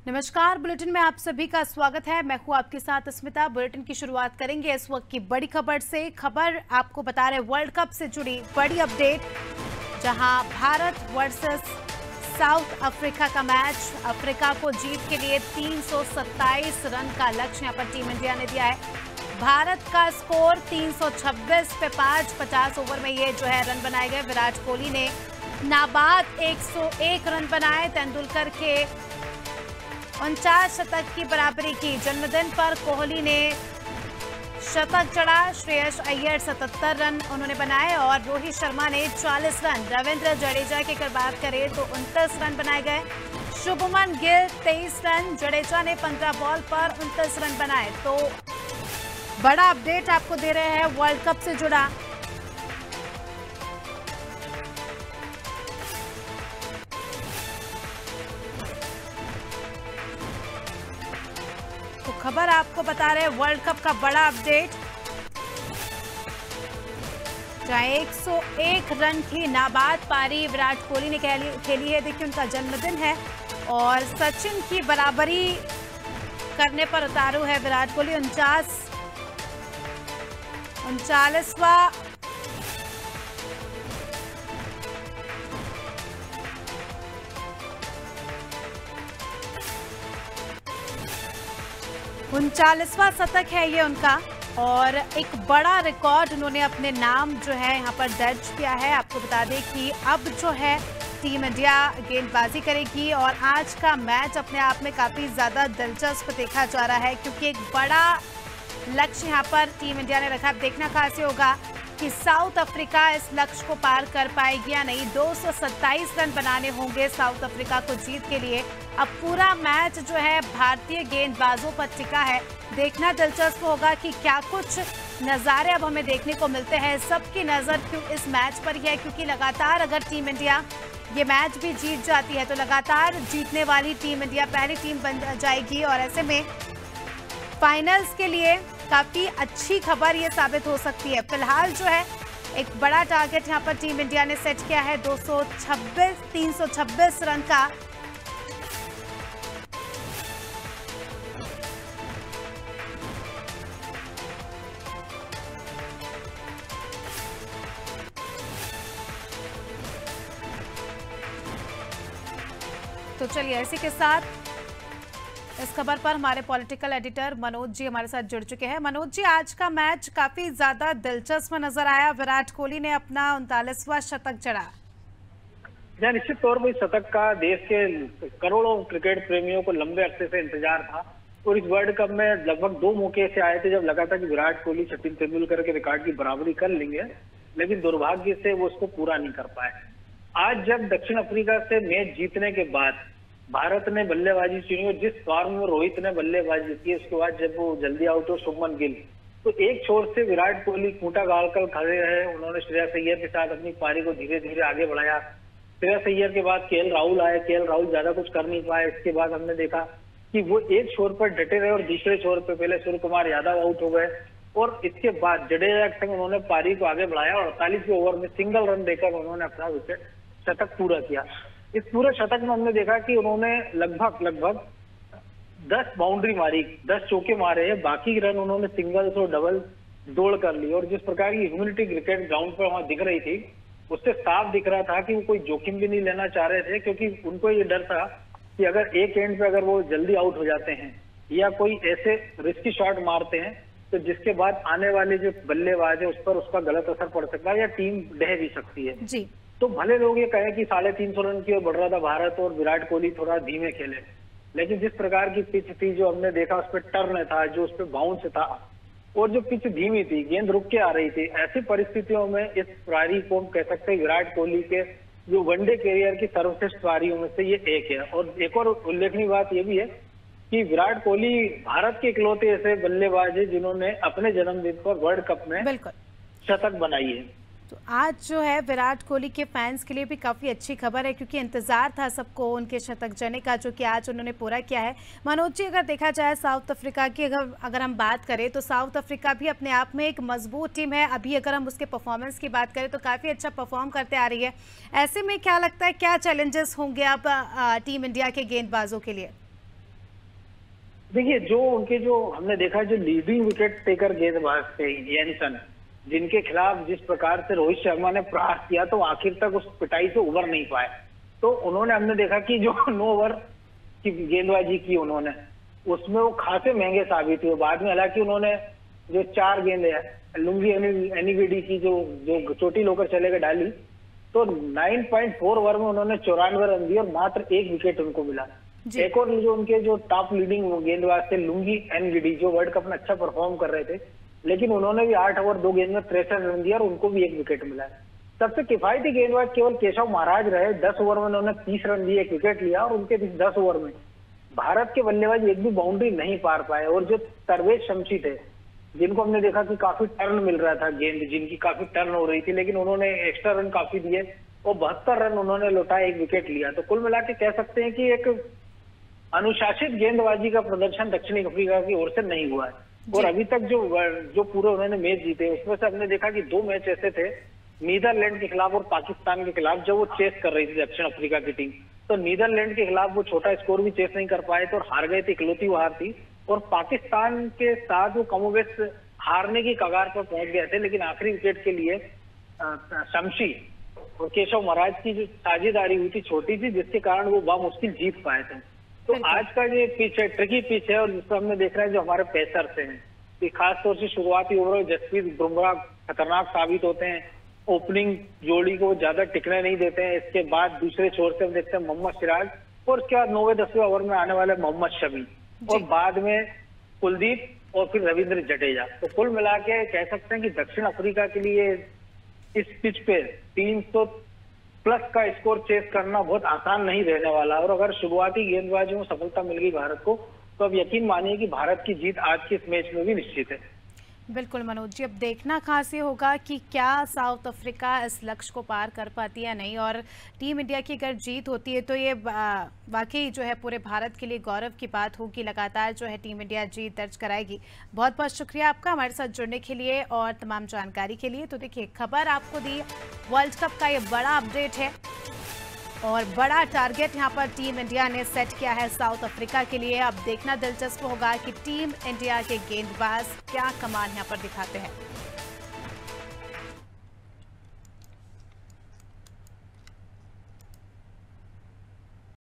नमस्कार, बुलेटिन में आप सभी का स्वागत है। मैं हूं आपके साथ स्मिता। बुलेटिन की शुरुआत करेंगे इस वक्त की बड़ी खबर से। खबर आपको बता रहे वर्ल्ड कप से जुड़ी बड़ी अपडेट, जहां भारत वर्सेस साउथ अफ्रीका का मैच। अफ्रीका को जीत के लिए 327 रन का लक्ष्य यहां पर टीम इंडिया ने दिया है। भारत का स्कोर 326 पे 5, 50 ओवर में ये जो है रन बनाए गए। विराट कोहली ने नाबाद 101 रन बनाए। तेंदुलकर के 49 शतक की बराबरी की। जन्मदिन पर कोहली ने शतक जड़ा। श्रेयस अय्यर 77 रन उन्होंने बनाए और रोहित शर्मा ने 40 रन। रविंद्र जडेजा की अगर बात करें तो 29 रन बनाए गए। शुभमन गिल 23 रन। जडेजा ने 15 बॉल पर 29 रन बनाए। तो बड़ा अपडेट आपको दे रहे हैं वर्ल्ड कप से जुड़ा। तो खबर आपको बता रहे हैं वर्ल्ड कप का बड़ा अपडेट, जहां 101 रन की नाबाद पारी विराट कोहली ने खेली है। देखिए, उनका जन्मदिन है और सचिन की बराबरी करने पर उतारू है विराट कोहली। 39वां शतक है ये उनका और एक बड़ा रिकॉर्ड उन्होंने अपने नाम जो है यहाँ पर दर्ज किया है। आपको बता दें कि अब जो है टीम इंडिया गेंदबाजी करेगी और आज का मैच अपने आप में काफ़ी ज़्यादा दिलचस्प देखा जा रहा है, क्योंकि एक बड़ा लक्ष्य यहाँ पर टीम इंडिया ने रखा। देखना खास होगा कि साउथ अफ्रीका इस लक्ष्य को पार कर पाएगी या नहीं। 227 रन बनाने होंगे साउथ अफ्रीका को जीत के लिए। अब पूरा मैच जो है भारतीय गेंदबाजों पर टिका है। देखना दिलचस्प होगा कि क्या कुछ नज़ारे अब हमें देखने को मिलते हैं। सबकी नज़र क्यों इस मैच पर ही है, क्योंकि लगातार अगर टीम इंडिया ये मैच भी जीत जाती है तो लगातार जीतने वाली टीम इंडिया पहली टीम बन जाएगी और ऐसे में फाइनल्स के लिए काफ़ी अच्छी खबर ये साबित हो सकती है। फिलहाल जो है एक बड़ा टारगेट यहाँ पर टीम इंडिया ने सेट किया है 326 रन का। तो चलिए इसी के साथ इस खबर पर हमारे पॉलिटिकल एडिटर मनोज जी हमारे साथ जुड़ चुके हैं। मनोज जी, आज का मैच काफी ज्यादा दिलचस्प नजर आया। विराट कोहली ने अपना 39वां शतक जड़ा। निश्चित तौर पर इस शतक का देश के करोड़ों क्रिकेट प्रेमियों को लंबे अरसे से इंतजार था और इस वर्ल्ड कप में लगभग 2 मौके से आए थे जब लगा था कि विराट कोहली सचिन तेंदुलकर के रिकॉर्ड की बराबरी कर लेंगे, लेकिन दुर्भाग्य से वो उसको पूरा नहीं कर पाए। आज जब दक्षिण अफ्रीका से मैच जीतने के बाद भारत ने बल्लेबाजी चुनी और जिस फॉर्म में रोहित ने बल्लेबाजी की, उसके बाद जब वो जल्दी आउट हो शुभमन गिल, तो एक छोर से विराट कोहली खूंटा गाड़कर खड़े रहे। उन्होंने श्रेयस अय्यर के साथ अपनी पारी को धीरे धीरे आगे बढ़ाया। श्रेयस अय्यर के बाद केएल राहुल आए। केएल राहुल ज्यादा कुछ कर नहीं पाए। इसके बाद हमने देखा कि वो एक छोर पर डटे रहे और दूसरे छोर पर पहले सूर्य कुमार यादव आउट हो गए और इसके बाद जडेजा के संग उन्होंने पारी को आगे बढ़ाया और 48वें ओवर में सिंगल रन देकर उन्होंने अपना विकेट शतक पूरा किया। इस पूरे शतक में हमने देखा कि उन्होंने लगभग 10 बाउंड्री मारी, 10 चौके मारे हैं। बाकी रन उन्होंने सिंगल्स और डबल दौड़ कर ली और जिस प्रकार की ह्यूमिलिटी क्रिकेट ग्राउंड पर वहां दिख रही थी, उससे साफ दिख रहा था कि वो कोई जोखिम भी नहीं लेना चाह रहे थे, क्योंकि उनको ये डर था कि अगर एक एंड पे अगर वो जल्दी आउट हो जाते हैं या कोई ऐसे रिस्की शॉट मारते हैं तो जिसके बाद आने वाले जो बल्लेबाज है उस पर उसका गलत असर पड़ सकता है या टीम ढह भी सकती है जी। तो भले लोग ये कहें कि 350 रन की ओर बढ़ रहा था भारत और विराट कोहली थोड़ा धीमे खेले, लेकिन जिस प्रकार की पिच थी जो हमने देखा, उस पर टर्न था, जो उस पर बाउंस था और जो पिच धीमी थी, गेंद रुक के आ रही थी, ऐसी परिस्थितियों में इस पारी को हम कह सकते हैं विराट कोहली के जो वनडे कैरियर की सर्वश्रेष्ठ पारियों में से ये एक है। और एक और उल्लेखनीय बात ये भी है कि विराट कोहली भारत के इकलौते ऐसे बल्लेबाज है जिन्होंने अपने जन्मदिन पर वर्ल्ड कप में शतक बनाई है। तो आज जो है विराट कोहली के फैंस के लिए भी काफ़ी अच्छी खबर है, क्योंकि इंतज़ार था सबको उनके शतक जने का, जो कि आज उन्होंने पूरा किया है। मनोज जी, अगर देखा जाए साउथ अफ्रीका की अगर हम बात करें तो साउथ अफ्रीका भी अपने आप में एक मजबूत टीम है। अभी अगर हम उसके परफॉर्मेंस की बात करें तो काफ़ी अच्छा परफॉर्म करते आ रही है। ऐसे में क्या लगता है, क्या चैलेंजेस होंगे अब टीम इंडिया के गेंदबाजों के लिए? देखिए, जो उनके जो हमने देखा जो लीडिंग विकेट टेकर गेंदबाज थे जेनसन, जिनके खिलाफ जिस प्रकार से रोहित शर्मा ने प्रहार किया तो आखिर तक उस पिटाई से उबर नहीं पाए। तो उन्होंने हमने देखा कि जो 9 ओवर की गेंदबाजी की उन्होंने, उसमें वो खासे महंगे साबित हुए बाद में। हालांकि उन्होंने जो 4 गेंद है लुंगी एनिविडी की जो जो चोटिल होकर चले गए डाली, तो 9.4 ओवर में उन्होंने 94 रन दिए और मात्र 1 विकेट उनको मिला। एक और जो उनके जो टॉप लीडिंग गेंदबाज थे लुंगी एनगिडी, जो वर्ल्ड कप में अच्छा परफॉर्म कर रहे थे, लेकिन उन्होंने भी 8 ओवर 2 गेंद में 63 रन दिया और उनको भी 1 विकेट मिला। सबसे किफायती गेंदबाज केवल केशव महाराज रहे। 10 ओवर में उन्होंने 30 रन दिए, 1 विकेट लिया और उनके 10 ओवर में भारत के बल्लेबाज एक भी बाउंड्री नहीं पार पाए। और जो तरवेज शमशी थे, जिनको हमने देखा कि काफी टर्न मिल रहा था गेंद, जिनकी काफी टर्न हो रही थी, लेकिन उन्होंने एक्स्ट्रा रन काफी दिए और 72 रन उन्होंने लौटाए, 1 विकेट लिया। तो कुल मिला के कह सकते हैं कि एक अनुशासित गेंदबाजी का प्रदर्शन दक्षिण अफ्रीका की ओर से नहीं हुआ है। और अभी तक जो पूरे उन्होंने मैच जीते, उसमें से हमने देखा कि 2 मैच ऐसे थे नीदरलैंड के खिलाफ और पाकिस्तान के खिलाफ, जब वो चेस कर रही थी दक्षिण अफ्रीका की टीम, तो नीदरलैंड के खिलाफ वो छोटा स्कोर भी चेस नहीं कर पाए थे और हार गए थे, इकलौती वो हार थी। और पाकिस्तान के साथ वो कमोबेश हारने की कगार पर पहुंच गए थे, लेकिन आखिरी विकेट के लिए शमशी और केशव महाराज की जो साझेदारी हुई थी छोटी थी, जिसके कारण वो बामुश्किल जीत पाए थे। तो आज का जो पिच है ट्रिकी पिच है, और जिसको हमने देख रहे हैं जो हमारे पेसर से हैं कि खासतौर से शुरुआती ओवरों में जसप्रीत बुमराह खतरनाक साबित होते हैं, ओपनिंग जोड़ी को ज्यादा टिकने नहीं देते हैं। इसके बाद दूसरे छोर से हम देखते हैं मोहम्मद सिराज, और उसके बाद 9वें-10वें ओवर में आने वाले मोहम्मद शमी, और बाद में कुलदीप और फिर रविंद्र जडेजा। तो कुल मिला के कह सकते हैं कि दक्षिण अफ्रीका के लिए इस पिच पे 300 प्लस का स्कोर चेस करना बहुत आसान नहीं रहने वाला। और अगर शुरुआती गेंदबाजी में सफलता मिल गई भारत को, तो अब यकीन मानिए कि भारत की जीत आज के इस मैच में भी निश्चित है। बिल्कुल मनोज जी, अब देखना खास ये होगा कि क्या साउथ अफ्रीका इस लक्ष्य को पार कर पाती है या नहीं। और टीम इंडिया की अगर जीत होती है तो ये वाकई जो है पूरे भारत के लिए गौरव की बात होगी। लगातार जो है टीम इंडिया जीत दर्ज कराएगी। बहुत बहुत शुक्रिया आपका हमारे साथ जुड़ने के लिए और तमाम जानकारी के लिए। तो देखिए, खबर आपको दी, वर्ल्ड कप का ये बड़ा अपडेट है और बड़ा टारगेट यहाँ पर टीम इंडिया ने सेट किया है साउथ अफ्रीका के लिए। अब देखना दिलचस्प होगा कि टीम इंडिया के गेंदबाज क्या कमाल यहाँ पर दिखाते हैं।